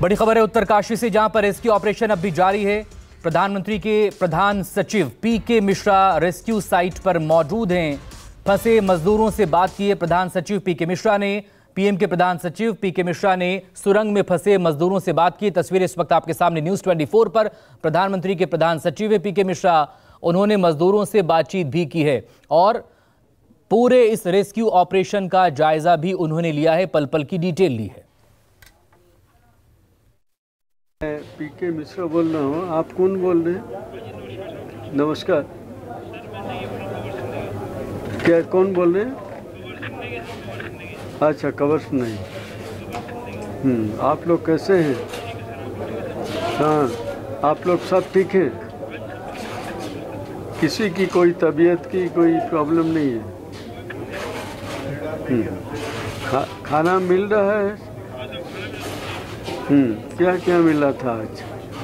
बड़ी खबर है उत्तरकाशी से, जहां पर रेस्क्यू ऑपरेशन अब भी जारी है। प्रधानमंत्री के प्रधान सचिव पीके मिश्रा रेस्क्यू साइट पर मौजूद हैं। फंसे मजदूरों से बात की है प्रधान सचिव पीके मिश्रा ने। पीएम के प्रधान सचिव पीके मिश्रा ने सुरंग में फंसे मजदूरों से बात की। तस्वीरें इस वक्त आपके सामने न्यूज़ 24 पर। प्रधानमंत्री के प्रधान सचिव है पीके मिश्रा, उन्होंने मजदूरों से बातचीत भी की है और पूरे इस रेस्क्यू ऑपरेशन का जायजा भी उन्होंने लिया है, पल पल की डिटेल ली है। मैं पीके मिश्रा बोल रहा हूँ। आप कौन बोल रहे हैं? नमस्कार। क्या कौन बोल रहे हैं? अच्छा, कवर नहीं। आप लोग कैसे हैं? हाँ, आप लोग सब ठीक हैं? किसी की कोई तबीयत की कोई प्रॉब्लम नहीं है? खाना मिल रहा है? क्या क्या मिला था आज?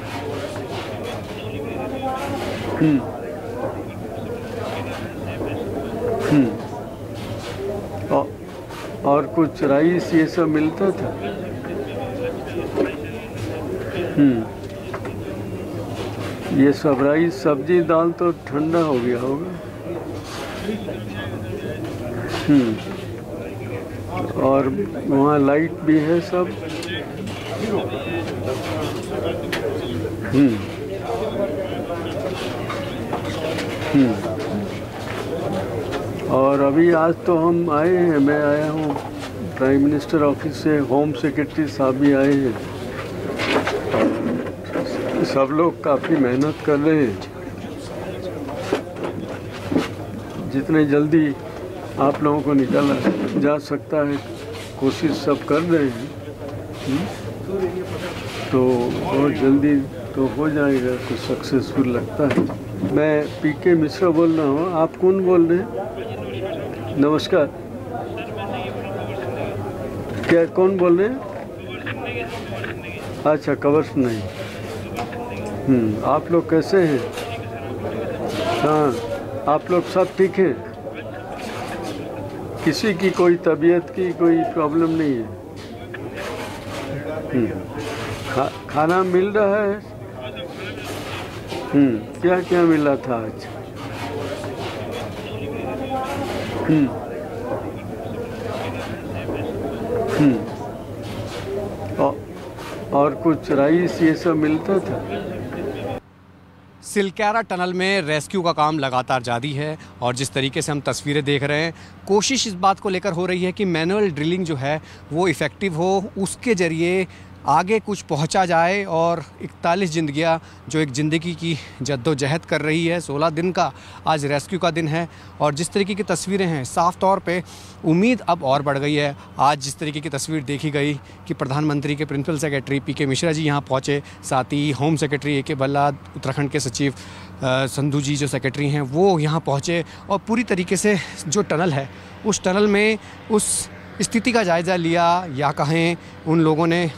और कुछ राइस ये सब मिलता था? ये सब राइस सब्जी दाल तो ठंडा हो गया होगा। और वहाँ लाइट भी है सब। और अभी आज तो हम आए हैं, मैं आया हूँ प्राइम मिनिस्टर ऑफिस से, होम सेक्रेटरी साहब भी आए हैं। सब लोग काफ़ी मेहनत कर रहे हैं। जितने जल्दी आप लोगों को निकाला जा सकता है कोशिश सब कर रहे हैं। तो बहुत जल्दी तो हो जाएगा, कुछ सक्सेसफुल लगता है। मैं पीके मिश्रा बोल रहा हूँ। आप कौन बोल रहे हैं? नमस्कार। क्या कौन बोल रहे हैं? अच्छा, कवर नहीं। आप लोग कैसे हैं? हाँ, आप लोग सब ठीक हैं? किसी की कोई तबीयत की कोई प्रॉब्लम नहीं है? खाना मिल रहा है? क्या क्या मिला था आज? और कुछ राइस ये सब मिलता था? सिलक्यारा टनल में रेस्क्यू का काम लगातार जारी है और जिस तरीके से हम तस्वीरें देख रहे हैं, कोशिश इस बात को लेकर हो रही है कि मैनुअल ड्रिलिंग जो है वो इफ़ेक्टिव हो, उसके ज़रिए आगे कुछ पहुंचा जाए और 41 जिंदगियां जो एक ज़िंदगी की जद्दोजहद कर रही है। 16 दिन का आज रेस्क्यू का दिन है और जिस तरीके की तस्वीरें हैं, साफ़ तौर पे उम्मीद अब और बढ़ गई है। आज जिस तरीके की तस्वीर देखी गई कि प्रधानमंत्री के principal secretary PK Mishra ji यहाँ पहुँचे, साथ ही होम सेक्रेटरी ए के भल्ला, उत्तराखंड के सचिव संधू जी जो सेक्रेटरी हैं वो यहाँ पहुँचे और पूरी तरीके से जो टनल है उस टनल में उस स्थिति का जायज़ा लिया, या कहें उन लोगों ने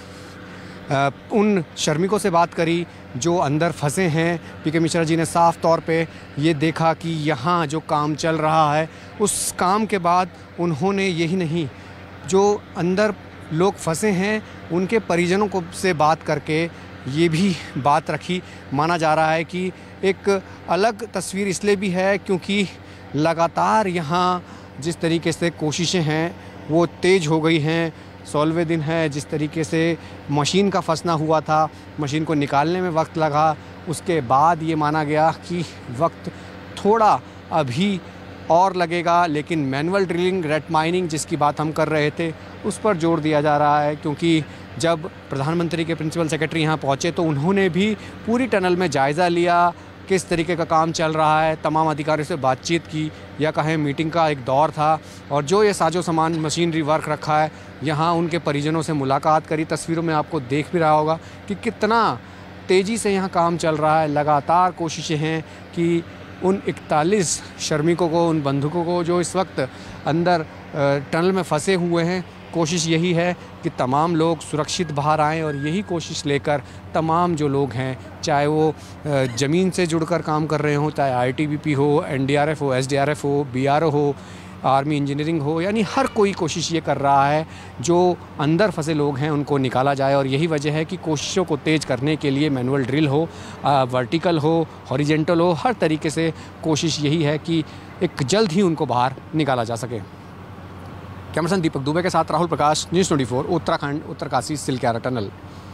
उन श्रमिकों से बात करी जो अंदर फंसे हैं। पीके मिश्रा जी ने साफ़ तौर पे ये देखा कि यहाँ जो काम चल रहा है, उस काम के बाद उन्होंने यही नहीं, जो अंदर लोग फंसे हैं उनके परिजनों को से बात करके ये भी बात रखी। माना जा रहा है कि एक अलग तस्वीर इसलिए भी है क्योंकि लगातार यहाँ जिस तरीके से कोशिशें हैं वो तेज़ हो गई हैं। 16वें दिन है, जिस तरीके से मशीन का फंसना हुआ था, मशीन को निकालने में वक्त लगा, उसके बाद ये माना गया कि वक्त थोड़ा अभी और लगेगा, लेकिन मैनुअल ड्रिलिंग, रेट माइनिंग जिसकी बात हम कर रहे थे उस पर जोर दिया जा रहा है। क्योंकि जब प्रधानमंत्री के प्रिंसिपल सेक्रेटरी यहाँ पहुँचे तो उन्होंने भी पूरी टनल में जायज़ा लिया, किस तरीके का काम चल रहा है, तमाम अधिकारियों से बातचीत की, या कहें मीटिंग का एक दौर था। और जो ये साजो सामान मशीनरी वर्क रखा है, यहाँ उनके परिजनों से मुलाकात करी। तस्वीरों में आपको देख भी रहा होगा कि कितना तेज़ी से यहाँ काम चल रहा है। लगातार कोशिशें हैं कि उन 41 श्रमिकों को, उन बंधुकों को जो इस वक्त अंदर टनल में फंसे हुए हैं, कोशिश यही है कि तमाम लोग सुरक्षित बाहर आएँ और यही कोशिश लेकर तमाम जो लोग हैं, चाहे वो ज़मीन से जुड़कर काम कर रहे हों, चाहे आईटीबीपी हो, एनडीआरएफ हो, एसडीआरएफ हो, बीआरओ हो, आर्मी इंजीनियरिंग हो, यानी हर कोई कोशिश ये कर रहा है जो अंदर फंसे लोग हैं उनको निकाला जाए। और यही वजह है कि कोशिशों को तेज़ करने के लिए मैनुअल ड्रिल हो, वर्टिकल हो, हॉरिजेंटल हो, हर तरीके से कोशिश यही है कि एक जल्द ही उनको बाहर निकाला जा सके। कैमरामैन दीपक दुबे के साथ राहुल प्रकाश, न्यूज़ 24, उत्तराखंड, उत्तरकाशी सिलक्यारा टनल।